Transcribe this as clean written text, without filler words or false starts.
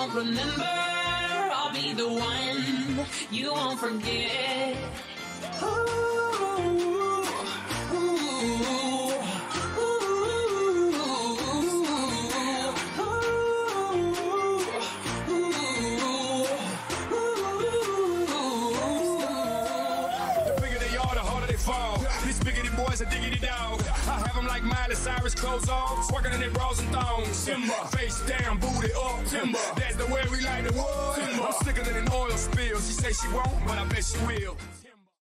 won't remember, I'll be the one you won't forget. These biggity boys are diggity dog. I have them like Miley Cyrus, clothes off, working in their bras and thongs. Timber, face down, booty up. Timber, that's the way we like the wood. I'm sicker than an oil spill. She say she won't, but I bet she will.